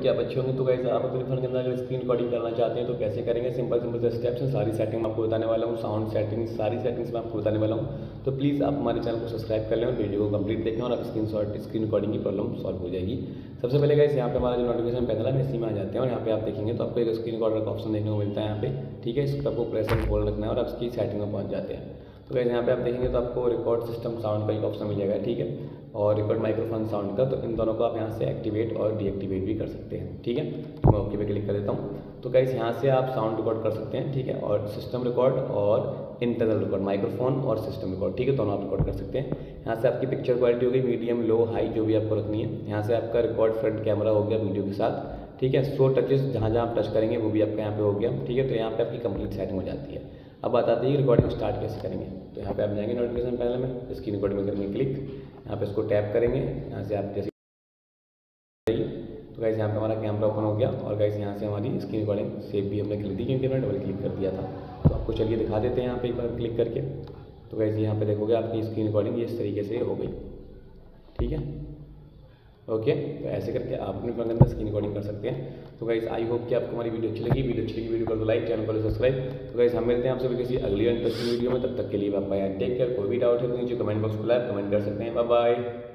कि आप अच्छे होंगे। तो गाइस आप अपने फ़ोन के अंदर अगर स्क्रीन रिकॉर्डिंग करना चाहते हैं तो कैसे करेंगे, सिंपल से स्टेप्स हैं, सारी सेटिंग मैं आपको बताने वाला हूँ, साउंड सेटिंग्स सारी सेटिंग्स मैं आपको बताने वाला हूँ। तो प्लीज़ आप हमारे चैनल को सब्सक्राइब कर लें और वीडियो को कंप्लीट देखें और आप स्क्रीन रिकॉर्डिंग की प्रॉब्लम सॉल्व हो जाएगी। सबसे पहले गाइस यहाँ पे हमारा जो नोटिफिकेशन पैनल है इसी में आ जाते हैं और यहाँ पे आप देखेंगे तो आपको एक स्क्रीन रिकॉर्डर का ऑप्शन देखने को मिलता है यहाँ पे, ठीक है। इसको आपको प्रेस एंड होल्ड रखना है और आप इसकी सेटिंग में पहुँच जाते हैं। तो गाइस यहाँ पे आप देखेंगे तो आपको रिकॉर्ड सिस्टम साउंड का एक ऑप्शन मिल जाएगा, ठीक है, और रिकॉर्ड माइक्रोफोन साउंड का। तो इन दोनों को आप यहाँ से एक्टिवेट और डीएक्टिवेट भी कर सकते हैं, ठीक है। तो मैं ओके पे क्लिक कर देता हूँ। तो गाइस यहाँ से आप साउंड रिकॉर्ड कर सकते हैं, ठीक है, और सिस्टम रिकॉर्ड और इंटरनल रिकॉर्ड, माइक्रोफोन और सिस्टम रिकॉर्ड, ठीक है, दोनों आप रिकॉर्ड कर सकते हैं। यहाँ से आपकी पिक्चर क्वालिटी होगी मीडियम, लो, हाई, जो भी आपको रखनी है। यहाँ से आपका रिकॉर्ड फ्रंट कैमरा हो गया वीडियो के साथ, ठीक है। 100 टचेस जहाँ जहाँ आप टच करेंगे वो भी आपका यहाँ पे हो गया, ठीक है। तो यहाँ पे आपकी कंप्लीट सेटिंग हो जाती है। अब बात आती है कि रिकॉर्डिंग स्टार्ट कैसे करेंगे। तो यहाँ पे आप जाएंगे नोटिफिकेशन पैनल में, स्क्रीन रिकॉर्डिंग में करेंगे क्लिक, यहाँ पे इसको टैप करेंगे। यहाँ से आप जैसे तो गाइस यहाँ पे हमारा कैमरा ओपन हो गया और गाइस यहाँ से हमारी स्क्रीन रिकॉर्डिंग सेव भी हमने कर दी क्योंकि हमने डबल क्लिक कर दिया था। तो आपको चलिए दिखा देते हैं यहाँ पे एक बार क्लिक करके। तो गाइस यहाँ पे देखोगे आपकी स्क्रीन रिकॉर्डिंग इस तरीके से हो गई, ठीक है, ओके। तो ऐसे करके आप अपने फोन के अंदर स्क्रीन रिकॉर्डिंग कर सकते हैं। तो गाइस आई होप कि आपको हमारी वीडियो अच्छी लगी। वीडियो को लाइक, चैनल को सब्सक्राइब। तो गाइस हम मिलते हैं आपसे किसी अगली इंटरेस्टिंग वीडियो में, तब तक के लिए बाय बाय, टेक केयर। कोई भी डाउट है तो नीचे कमेंट बॉक्स खुला है, कमेंट कर सकते हैं। Bye bye.